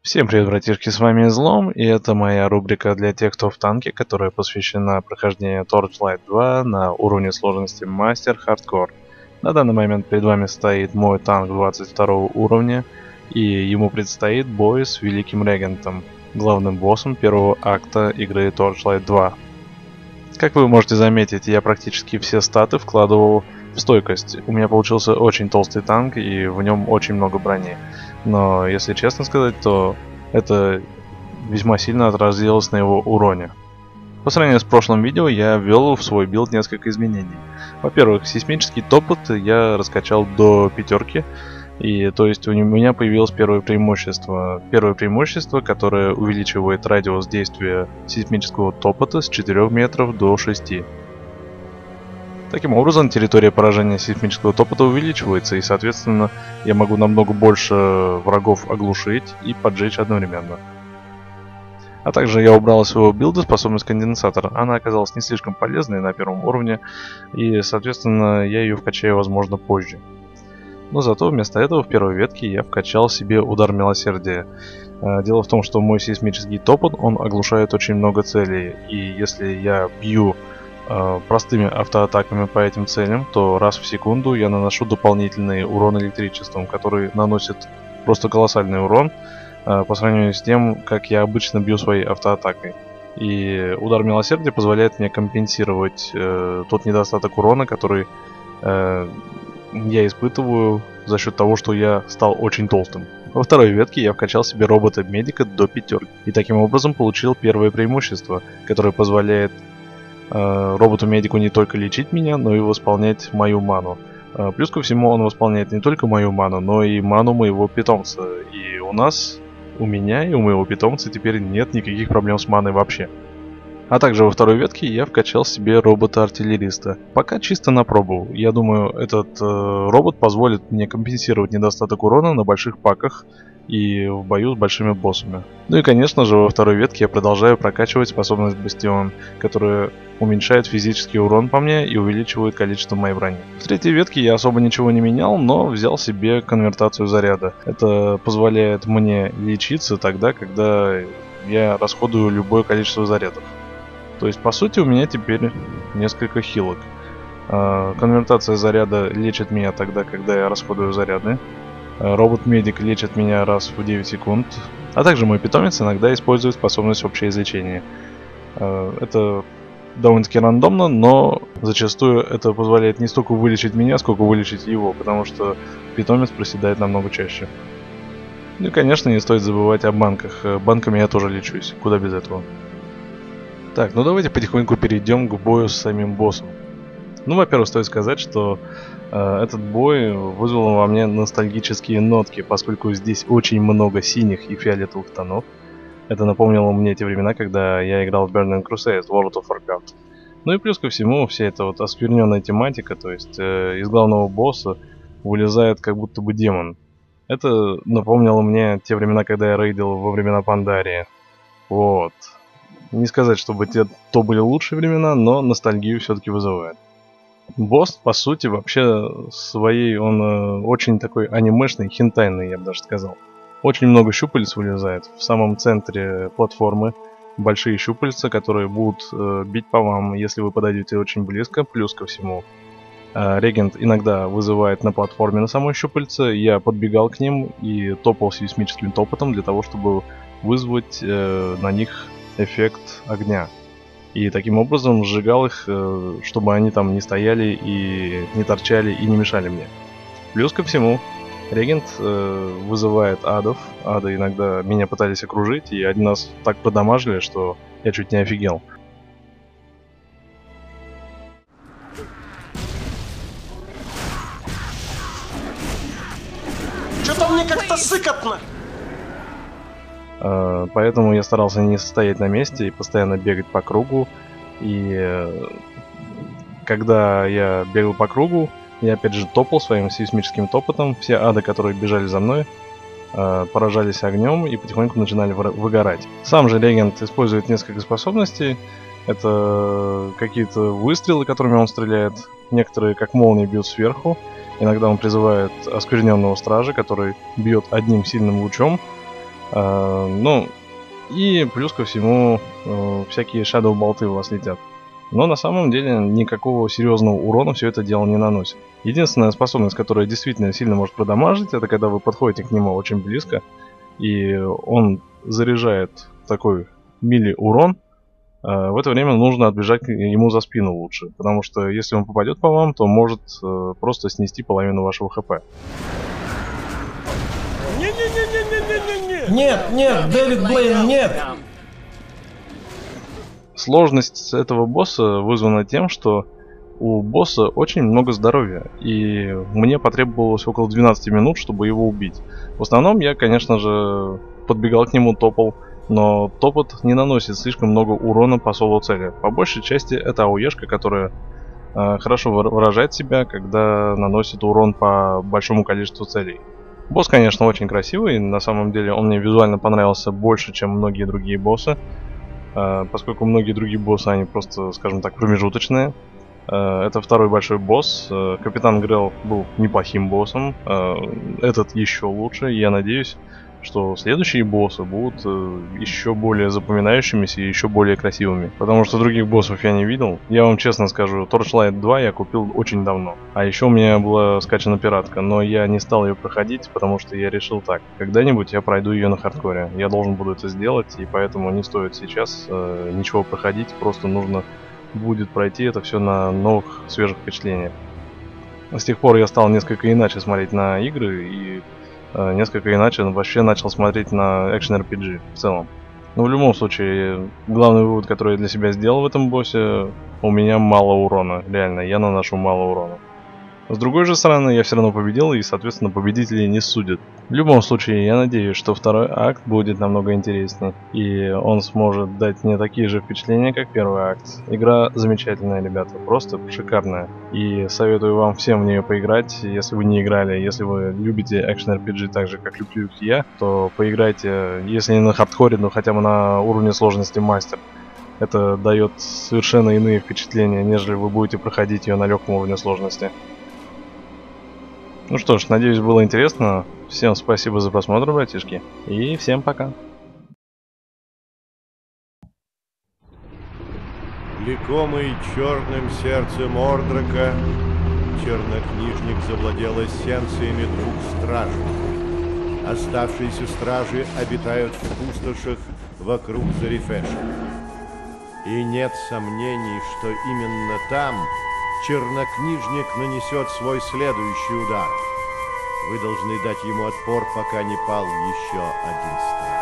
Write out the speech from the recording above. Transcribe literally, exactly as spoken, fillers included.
Всем привет, братишки, с вами Излом, и это моя рубрика для тех, кто в танке, которая посвящена прохождению Torchlight два на уровне сложности Мастер Хардкор. На данный момент перед вами стоит мой танк двадцать второго уровня, и ему предстоит бой с Великим Регентом, главным боссом первого акта игры Torchlight два. Как вы можете заметить, я практически все статы вкладывал в стойкость. У меня получился очень толстый танк, и в нем очень много брони. Но, если честно сказать, то это весьма сильно отразилось на его уроне. По сравнению с прошлым видео, я ввел в свой билд несколько изменений. Во-первых, сейсмический топот я раскачал до пятерки, и то есть у меня появилось первое преимущество. Первое преимущество, которое увеличивает радиус действия сейсмического топота с четырёх метров до шести. Таким образом, территория поражения сейсмического топота увеличивается, и, соответственно, я могу намного больше врагов оглушить и поджечь одновременно. А также я убрал из своего билда способность конденсатора. Она оказалась не слишком полезной на первом уровне, и, соответственно, я ее вкачаю, возможно, позже. Но зато вместо этого в первой ветке я вкачал себе удар милосердия. Дело в том, что мой сейсмический топот, он оглушает очень много целей, и если я бью простыми автоатаками по этим целям, то раз в секунду я наношу дополнительный урон электричеством, который наносит просто колоссальный урон по сравнению с тем, как я обычно бью своей автоатакой. И удар милосердия позволяет мне компенсировать э, тот недостаток урона, который э, я испытываю за счет того, что я стал очень толстым. Во второй ветке я вкачал себе робота-медика до пятерки, и таким образом получил первое преимущество, которое позволяет роботу-медику не только лечить меня, но и восполнять мою ману. Плюс ко всему он восполняет не только мою ману, но и ману моего питомца. И у нас, у меня и у моего питомца теперь нет никаких проблем с маной вообще. А также во второй ветке я вкачал себе робота-артиллериста. Пока чисто на пробу. Я думаю, этот э, робот позволит мне компенсировать недостаток урона на больших паках и в бою с большими боссами. Ну и конечно же во второй ветке я продолжаю прокачивать способность Бастион, которая уменьшает физический урон по мне и увеличивает количество моей брони. В третьей ветке я особо ничего не менял, но взял себе конвертацию заряда. Это позволяет мне лечиться тогда, когда я расходую любое количество зарядов. То есть по сути у меня теперь несколько хилок. Конвертация заряда лечит меня тогда, когда я расходую заряды. Робот-медик лечит меня раз в девять секунд. А также мой питомец иногда использует способность общее излечение. Это довольно-таки рандомно, но зачастую это позволяет не столько вылечить меня, сколько вылечить его, потому что питомец проседает намного чаще. Ну и конечно не стоит забывать о банках. Банками я тоже лечусь, куда без этого. Так, ну давайте потихоньку перейдем к бою с самим боссом. Ну, во-первых, стоит сказать, что э, этот бой вызвал во мне ностальгические нотки, поскольку здесь очень много синих и фиолетовых тонов. Это напомнило мне те времена, когда я играл в Burning Crusade, World of Warcraft. Ну и плюс ко всему, вся эта вот оскверненная тематика, то есть э, из главного босса вылезает как будто бы демон. Это напомнило мне те времена, когда я рейдил во времена Пандарии. Вот. Не сказать, чтобы те, то были лучшие времена, но ностальгию все-таки вызывает. Босс, по сути, вообще своей, он э, очень такой анимешный, хентайный, я бы даже сказал. Очень много щупалец вылезает. В самом центре платформы большие щупальца, которые будут э, бить по вам, если вы подойдете очень близко. Плюс ко всему, э, регент иногда вызывает на платформе на самой щупальце. Я подбегал к ним и топал сейсмическим топотом для того, чтобы вызвать э, на них эффект огня. И таким образом сжигал их, чтобы они там не стояли и не торчали и не мешали мне. Плюс ко всему, регент э, вызывает адов. Ады иногда меня пытались окружить, и один раз так продамажили, что я чуть не офигел. Что-то мне как-то сыкотно. Поэтому я старался не стоять на месте и постоянно бегать по кругу. И когда я бегал по кругу, я опять же топал своим сейсмическим топотом. Все ады, которые бежали за мной, поражались огнем и потихоньку начинали выгорать. Сам же регент использует несколько способностей. Это какие-то выстрелы, которыми он стреляет. Некоторые как молнии бьют сверху. Иногда он призывает оскверненного стража, который бьет одним сильным лучом. А, ну, и плюс ко всему, э, всякие shadow болты у вас летят. Но на самом деле никакого серьезного урона все это дело не наносит. Единственная способность, которая действительно сильно может продамажить, это когда вы подходите к нему очень близко, и он заряжает такой мили урон. В это время нужно отбежать ему за спину лучше, потому что если он попадет по вам, то может просто снести половину вашего хп. Нет, нет, Дэвид Блейн, нет! Сложность этого босса вызвана тем, что у босса очень много здоровья, и мне потребовалось около двенадцати минут, чтобы его убить. В основном я, конечно же, подбегал к нему, топал, но топот не наносит слишком много урона по соло-цели. По большей части это АОЕшка, которая э, хорошо выражает себя, когда наносит урон по большому количеству целей. Босс, конечно, очень красивый, на самом деле он мне визуально понравился больше, чем многие другие боссы, э, поскольку многие другие боссы, они просто, скажем так, промежуточные. Э, это второй большой босс. Э, Капитан Грелл был неплохим боссом, э, этот еще лучше, и я надеюсь, что следующие боссы будут э, еще более запоминающимися и еще более красивыми. Потому что других боссов я не видел. Я вам честно скажу, Torchlight два я купил очень давно. А еще у меня была скачана пиратка, но я не стал ее проходить, потому что я решил так. Когда-нибудь я пройду ее на хардкоре. Я должен буду это сделать, и поэтому не стоит сейчас э, ничего проходить. Просто нужно будет пройти это все на новых, свежих впечатлениях. С тех пор я стал несколько иначе смотреть на игры и несколько иначе вообще начал смотреть на экшен ар пи джи в целом. Но в любом случае, главный вывод, который я для себя сделал в этом боссе, у меня мало урона. Реально, я наношу мало урона. С другой же стороны, я все равно победил, и, соответственно, победителей не судят. В любом случае, я надеюсь, что второй акт будет намного интереснее, и он сможет дать мне такие же впечатления, как первый акт. Игра замечательная, ребята, просто шикарная. И советую вам всем в нее поиграть, если вы не играли. Если вы любите экшен ар пи джи так же, как люблю я, то поиграйте, если не на хардкоре, но хотя бы на уровне сложности мастер. Это дает совершенно иные впечатления, нежели вы будете проходить ее на легком уровне сложности. Ну что ж, надеюсь, было интересно. Всем спасибо за просмотр, братишки. И всем пока. Влекомый черным сердцем Мордрока, чернокнижник завладел эссенциями двух стражей. Оставшиеся стражи обитают в пустошах вокруг Зарифеша. И нет сомнений, что именно там чернокнижник нанесет свой следующий удар. Вы должны дать ему отпор, пока не пал еще один страж.